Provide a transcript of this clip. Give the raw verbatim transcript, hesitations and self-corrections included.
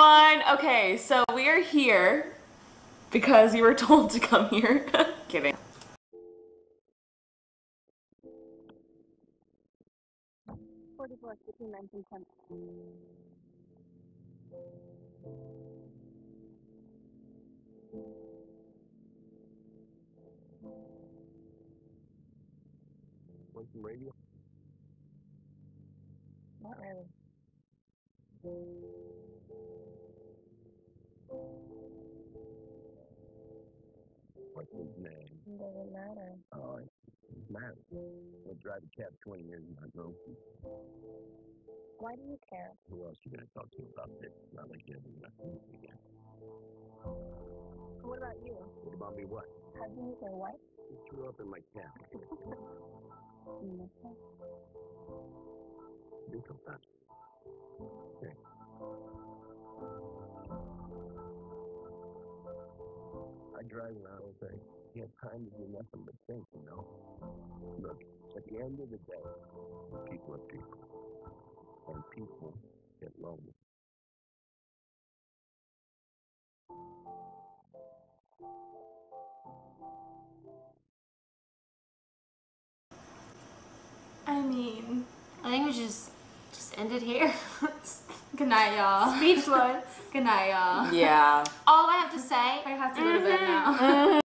everyone. Okay, so we are here because you were told to come here. Kidding. forty-four, between nineteen twenty. Want some radio? Not really. What's his name? It doesn't matter. Oh, it matters. I'll drive a cab twenty years ago. Why do you care? Who else are you going to talk to about this? Not like you haven't got this again. What about you? What about me what? How do you meet your wife? You threw up in my town. Mm-hmm. Do some fast. Okay. I drive around all day. You have time to do nothing but think, you know? Look, at the end of the day, people are people. And people get lonely. I mean, I think we just just end it here. Good night, y'all. speechless. Good night, y'all. Yeah. All I have to say, I have to go to bed now.